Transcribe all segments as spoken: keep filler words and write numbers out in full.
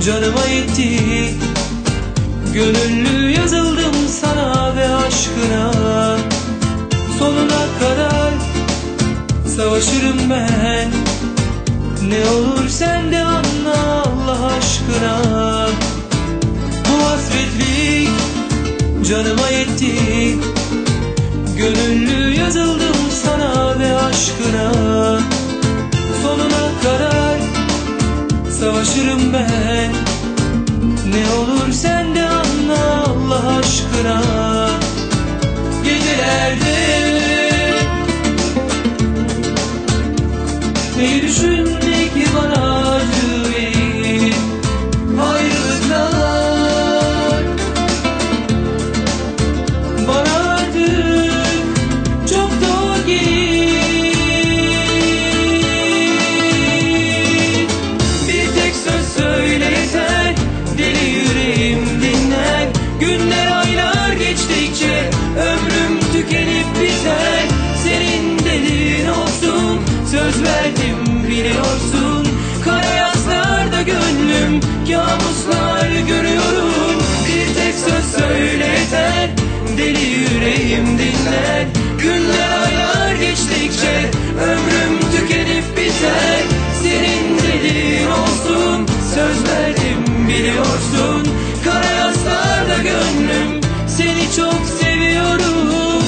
canıma yetti. Gönüllü yazıldım sana ve aşkına. Sonuna kadar savaşırım ben. Ne olur sen de anla Allah aşkına. Bu hasretlik canıma yetti. Gönüllü yazıldım sana ve aşkına. Sonuna kadar savaşırım ben. Ne olur sen de anla Allah aşkına. Gecelerde neyi düşünme ki bana acı verir ayrılıklar. Bana artık çok zor gelir. Bir tek söz söyle yeter, deli yüreğim dinler. Günler aylar geçtikçe ömrüm tükenip biter. Senin dediğin olsun, söz verdim biliyorsun. Kara yazlarda gönlüm kabuslar görüyorum. Bir tek söz söyle yeter, deli yüreğim dinler. Günler aylar geçtikçe ömrüm tükenip biter. Senin dediğin olsun, söz verdim biliyorsun. Kara yazlarda gönlüm seni çok seviyorum.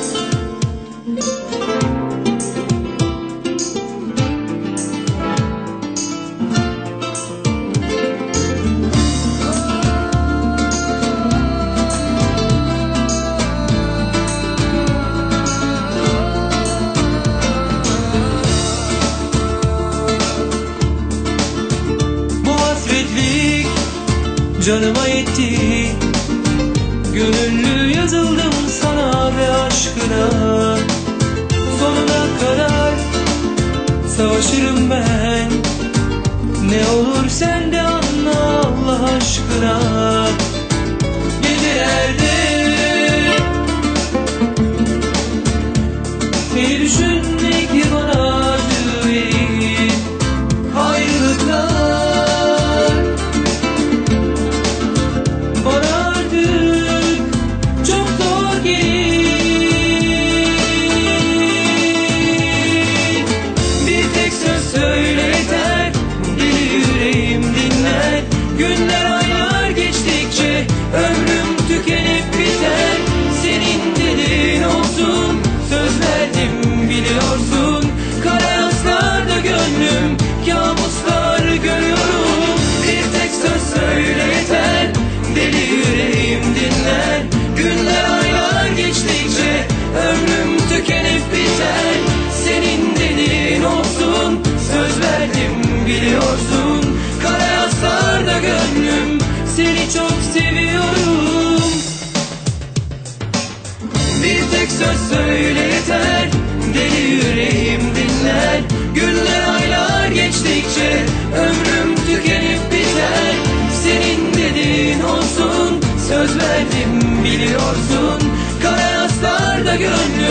Canıma yetti. Gönüllü yazıldım sana ve aşkına. Sonuna kadar savaşırım ben. Ne olur sen de anla Allah aşkına. Gecelerde neyi düşünme ki bana acı verir ayrılıklar. Söyle yeter, deli yüreğim dinler. Günler aylar geçtikçe ömrüm tükenip biter. Senin dediğin olsun, söz verdim biliyorsun. Kara yazlarda gönlüm kabuslar görüyorum. Bir tek söz söyle yeter, deli yüreğim dinler. Günler aylar geçtikçe ömrüm tükenip biter. Senin dediğin olsun, söz verdim biliyorsun. Kara yazlarda gönlüm seni çok seviyorum. Bir tek söz söyle yeter, deli yüreğim dinler. Günler aylar geçtikçe ömrüm tükenip biter. Senin dediğin olsun, söz verdim biliyorsun. Kara yazlarda gönlüm